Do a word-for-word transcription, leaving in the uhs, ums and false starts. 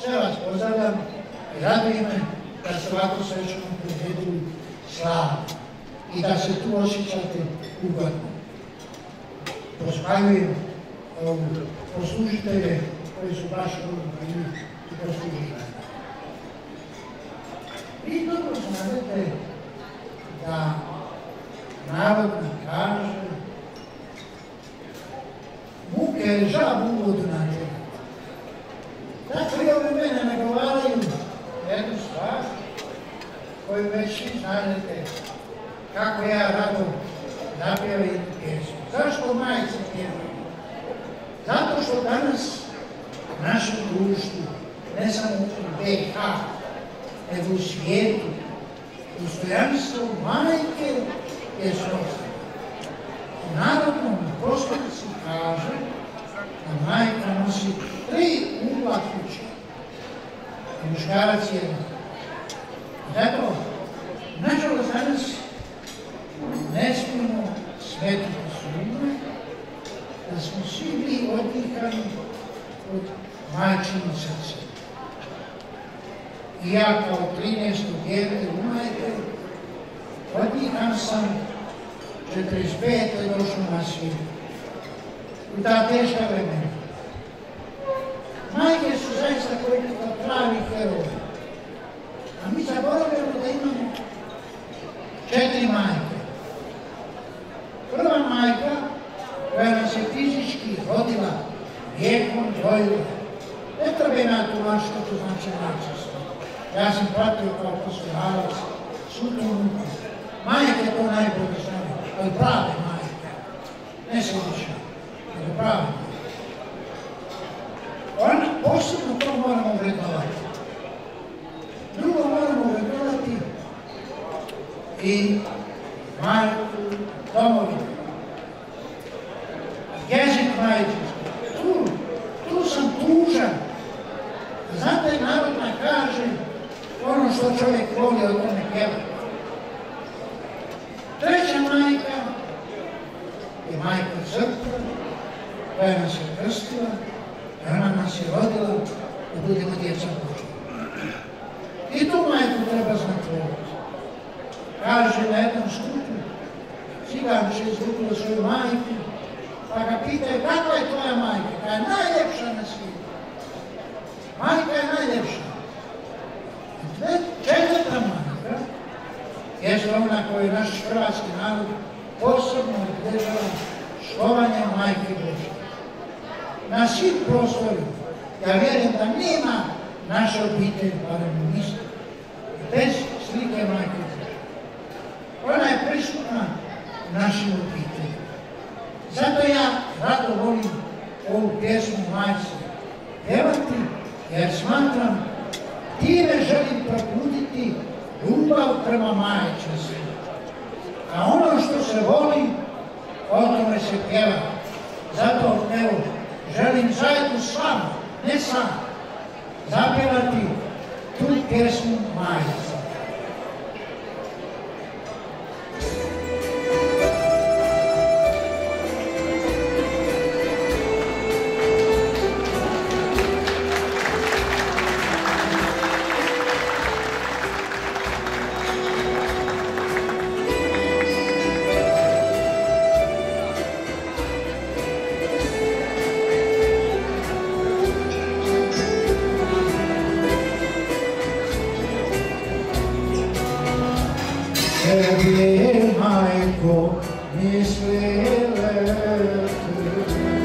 Sve vas pozdravljam i raduje me da ste ovako srećno priredili slavu i da se tu osjećate ugodno. Pohvaljujem poslužitelje koji su baš ovdje bili i poslužitelji. Vi dobro znate da narod nam kaže muke žab u vodu natjerati. Tako i ove mene nagovaraju jednu stvar koju već svi znate kako ja rado napjevim pjesmu. Zašto majice pjevaju? Zato što danas u našem društvu, ne samo u B iH, nego u svijetu, dostojanstvo majke je srozano. U narodnom poslovici kaže da majka nosi tri ugla kuće, a muškarac jedan. Zato, nažalost, danas ne smijemo smetiti sumnje da smo svi mi odvikani od majčinog srca. I ja kao trinaesto dijete u majke odvikan sam četrdeset pete došao na svijet. U ta teška vremena. Majke su zaista koji kao pravi heroji. A mi zaboravljamo da imamo četiri majke. Prva majka koja nas je fizički rodila, vijekom dojila. Ne treba na to što to znači majčinstvo. Ja sam pratio kao poslodavac svu tu muku. Majke to najbolje znaju, ali prave majke. Ne slične, nego prave majke. Ona posebno to moramo vrednovati. Drugo moramo vrednovati i majku domovinu. Jezik majčinski. Tu, tu sam tužan. Znate, narodna kaže ono što čovjek voli od tome pjeva. Treća majka je majka crkva koja nas je krstila i ona nas je rodila da budemo djeca Božja. I tu majku treba znati voliti. Kaže na jednom skupu, cigan će izgubilo svoju majku, pa ga pitaju kakva je tvoja majka? Koja je najljepša na svijetu. Majka je najljepša. Četvrta majka je ona koju naš hrvatski narod posebno obilježava štovanje majke Božje. Na svim prostorima, ja vjerujem da nema naše obitelji, barem u misli, bez slike majke Božje. Ona je prisutna u našim obitelji. Zato ja rado volim ovu pjesmu Majci pjevati, jer smatram time želim probuditi ljubav prema majčinstvu. A ono što se voli, o tome se pjeva. Zato, evo, želim zajedno s vama, ne sam, zapjevati tu pjesmu Majci. Tebi, majko, misli leti,